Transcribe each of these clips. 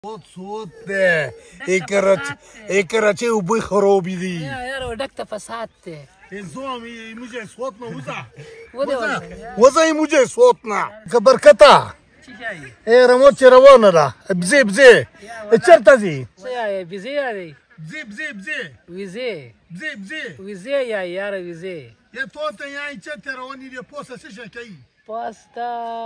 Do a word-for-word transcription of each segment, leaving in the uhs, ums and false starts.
صوت صوت ده اكرت اكرت وبي خرابي دي يا يا ودكت فسادت الزوم مجي صوتنا وزع وزع وزع مجي صوتنا كبركتا ايه رموت روانه ده بزي بزي الشرطه دي يا بزي يا دي بزي بزي بزي وزي بزي بزي وزي يا يا وزي يا توتا يا انت رواني دي بوسه شكاي باستا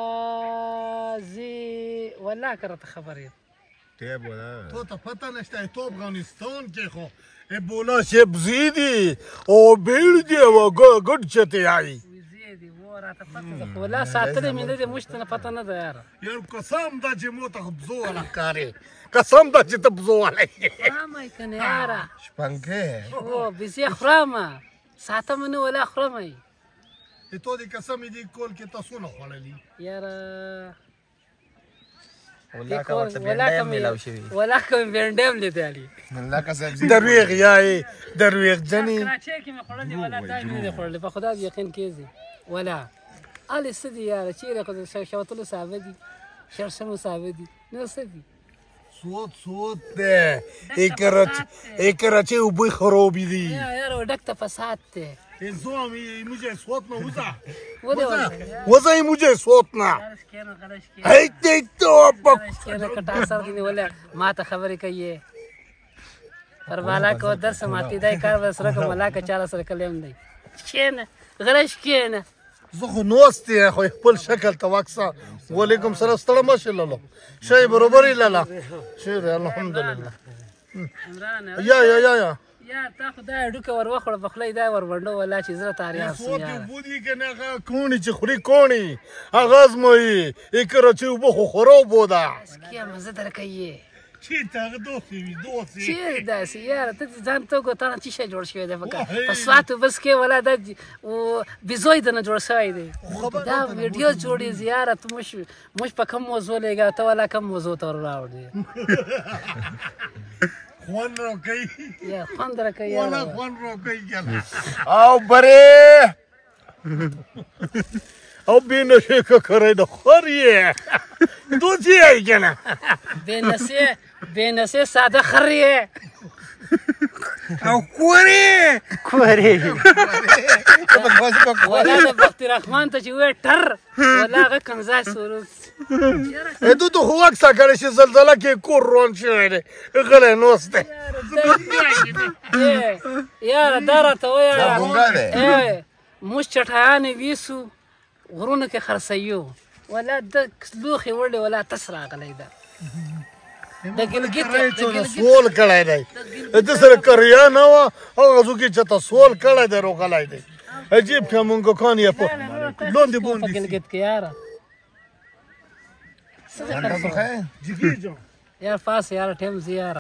زي ولا كرت خبري طيب ولا توتا پتہ نشتا تو افغانستان کې خو ابولا شپ زیدی او بیلدی و گډ چته آئی زیدی ورا ته پتہ ولا ساتلې مې دې مشتنه پتہ نه ده یار یار قسم دا چې مو ته بزو ولا کاری قسم دا چې ته بزو ولا ما کنه یار شپنګه او بزي خرامه ساته منه ولا خرامه ته دې قسم دې کول کې تاسو نه خړلې یار ولا کا ورته بندم ملاو شوی ولا کوم بندم لیدلی ولا کا سبزی درویغ یای درویغ جنی کراچي کې مې خړلې ولا دایمي نه خړلې په خدا یقین کېږي ولا علي سدي یار چیرې خو شوتلو صاحب دي شرشمو صاحب دي نو سدي صوت صوت ده اکرت اکرت وبي خرابي دي يا يا ودكت فسادت الزوم مجي صوتنا وزع وزع وزع مجي صوتنا هي تيك توب کټا سر دي ولا ما ته خبرې کوي پر بالا کو درس ماتي دای کار وسره کوم لا کا چاله سره کلم دی شینه غرش کینه زه خو نوستې خو خپل شکل ته واکسه وعلیکم السلام ستړی مشه لاله شی برابر لاله شیر الحمدلله عمران یا یا یا یا یا تا خدای ډوکه ور وخړ په خلای دا ور وندو ولا چې زړه تاریخ صوت بودی کنه هغه کونی چې خوري کونی اغاز مې اکره چې وبو خو خراب بودا کیا مزه درکې چې تا دوسی وی دوسی چې دا سیاره ته ځان ته ګوتانه چې شي جوړ شوی دی په سواتو بس کې ولا د او بيزوي د نه جوړ شوی دی دا ویډیو جوړي زیارت مش مش په کوم موضوع لګا ته ولا کوم موضوع تر راوړي خوان رو کوي یا خوان درکې ولا خوان رو کوي کنه او بره او بینه شي کوي د خوري دوی یې کنه بینسه بینسه ساده خریه او کوری کوری ولا د بخت رحمان ته چې وې ټر ولا غ کنزا سورس ته ته هو اکثر کړي چې زلزلہ کې کور روان شوی دی غلې نوسته یار دارته ویا ګونګا مش چټایان ویسو غرونه کې خرسيو ولا د لوخي وړي ولا تسرع غلې ده د ګلګیت د سوال کړای دی د سره کریا نه و هغه ځکه چې تاسو سوال کړای دی روغلای دی عجیب کومګه کان یې په لوند بوندي ګلګیت کې یار انت خو جګی جو یار فاس یار ټیم زیار